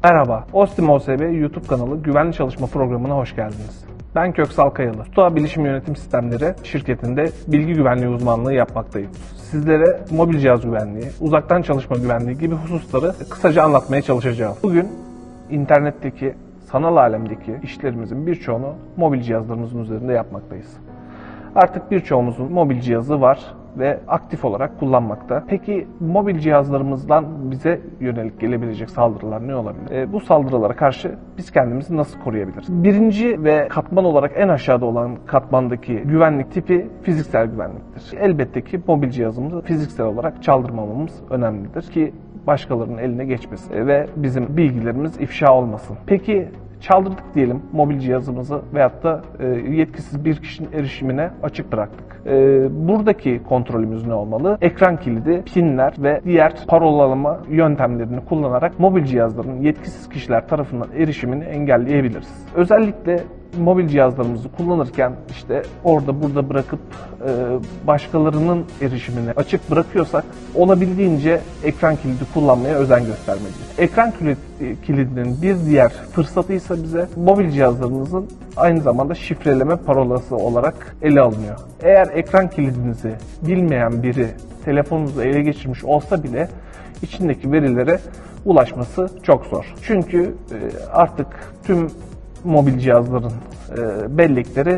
Merhaba, Ostim OSB YouTube kanalı Güvenli Çalışma Programı'na hoş geldiniz. Ben Köksal Kayalı, TUA Bilişim Yönetim Sistemleri şirketinde bilgi güvenliği uzmanlığı yapmaktayım. Sizlere mobil cihaz güvenliği, uzaktan çalışma güvenliği gibi hususları kısaca anlatmaya çalışacağım. Bugün internetteki, sanal alemdeki işlerimizin birçoğunu mobil cihazlarımızın üzerinde yapmaktayız. Artık birçoğumuzun mobil cihazı var ve aktif olarak kullanmakta. Peki mobil cihazlarımızdan bize yönelik gelebilecek saldırılar ne olabilir? Bu saldırılara karşı biz kendimizi nasıl koruyabiliriz? Birinci ve katman olarak en aşağıda olan katmandaki güvenlik tipi fiziksel güvenliktir. Elbette ki mobil cihazımızı fiziksel olarak çaldırmamamız önemlidir ki başkalarının eline geçmesin ve bizim bilgilerimiz ifşa olmasın. Peki çaldırdık diyelim mobil cihazımızı veyahut da yetkisiz bir kişinin erişimine açık bıraktık. Buradaki kontrolümüz ne olmalı? Ekran kilidi, pinler ve diğer parolalama yöntemlerini kullanarak mobil cihazların yetkisiz kişiler tarafından erişimini engelleyebiliriz. Özellikle mobil cihazlarımızı kullanırken işte orada burada bırakıp başkalarının erişimini açık bırakıyorsak olabildiğince ekran kilidi kullanmaya özen göstermeliyiz. Ekran kilidinin bir diğer fırsatıysa bize mobil cihazlarımızın aynı zamanda şifreleme parolası olarak ele alınıyor. Eğer ekran kilidinizi bilmeyen biri telefonunuzu ele geçirmiş olsa bile içindeki verilere ulaşması çok zor. Çünkü artık tüm mobil cihazların bellekleri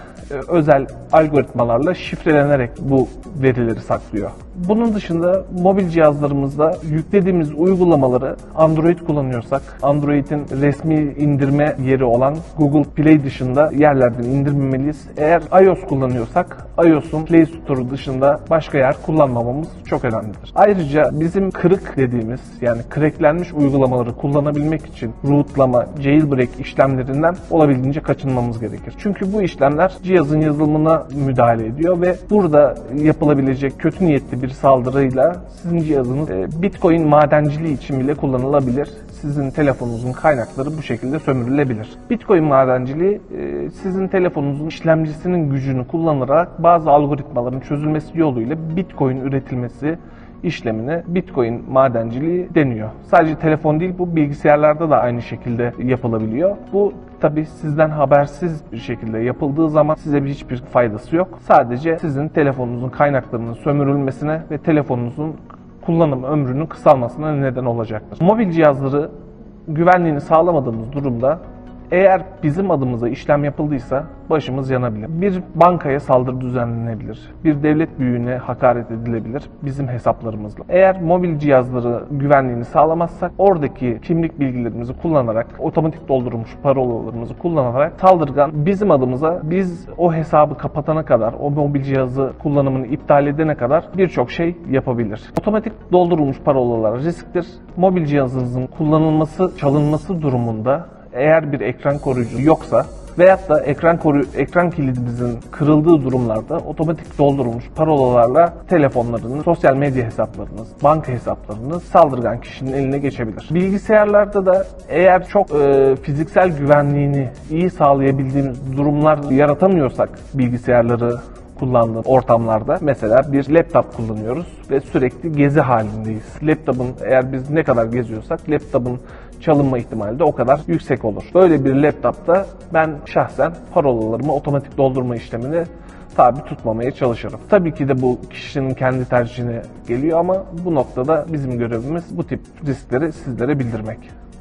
özel algoritmalarla şifrelenerek bu verileri saklıyor. Bunun dışında mobil cihazlarımızda yüklediğimiz uygulamaları Android kullanıyorsak, Android'in resmi indirme yeri olan Google Play dışında yerlerden indirmemeliyiz. Eğer iOS kullanıyorsak, iOS'un Play Store dışında başka yer kullanmamamız çok önemlidir. Ayrıca bizim kırık dediğimiz, yani cracklenmiş uygulamaları kullanabilmek için rootlama, jailbreak işlemlerinden olabildiğince kaçınmamız gerekir. Çünkü bu işlemler cihazın yazılımına müdahale ediyor ve burada yapılabilecek kötü niyetli bir saldırıyla sizin cihazınız Bitcoin madenciliği için bile kullanılabilir. Sizin telefonunuzun kaynakları bu şekilde sömürülebilir. Bitcoin madenciliği sizin telefonunuzun işlemcisinin gücünü kullanarak bazı algoritmaların çözülmesi yoluyla Bitcoin üretilmesi işlemine Bitcoin madenciliği deniyor. Sadece telefon değil, bu bilgisayarlarda da aynı şekilde yapılabiliyor. Bu tabii sizden habersiz bir şekilde yapıldığı zaman size hiçbir faydası yok. Sadece sizin telefonunuzun kaynaklarının sömürülmesine ve telefonunuzun kullanım ömrünün kısalmasına neden olacaktır. Mobil cihazları güvenliğini sağlamadığımız durumda eğer bizim adımıza işlem yapıldıysa başımız yanabilir. Bir bankaya saldırı düzenlenebilir. Bir devlet büyüğüne hakaret edilebilir bizim hesaplarımızla. Eğer mobil cihazları güvenliğini sağlamazsak oradaki kimlik bilgilerimizi kullanarak, otomatik doldurulmuş parolalarımızı kullanarak saldırgan bizim adımıza biz o hesabı kapatana kadar, o mobil cihazı kullanımını iptal edene kadar birçok şey yapabilir. Otomatik doldurulmuş parolalar risktir. Mobil cihazınızın kullanılması, çalınması durumunda eğer bir ekran koruyucu yoksa veyahut da ekran kilidinizin kırıldığı durumlarda otomatik doldurulmuş parolalarla telefonlarınız, sosyal medya hesaplarınız, banka hesaplarınız saldırgan kişinin eline geçebilir. Bilgisayarlarda da eğer çok fiziksel güvenliğini iyi sağlayabildiğimiz durumlar yaratamıyorsak bilgisayarları kullandığım ortamlarda mesela bir laptop kullanıyoruz ve sürekli gezi halindeyiz. Laptop'un eğer biz ne kadar geziyorsak laptop'un çalınma ihtimali de o kadar yüksek olur. Böyle bir laptopta ben şahsen parolalarımı otomatik doldurma işlemini tabi tutmamaya çalışırım. Tabii ki de bu kişinin kendi tercihine geliyor ama bu noktada bizim görevimiz bu tip riskleri sizlere bildirmek.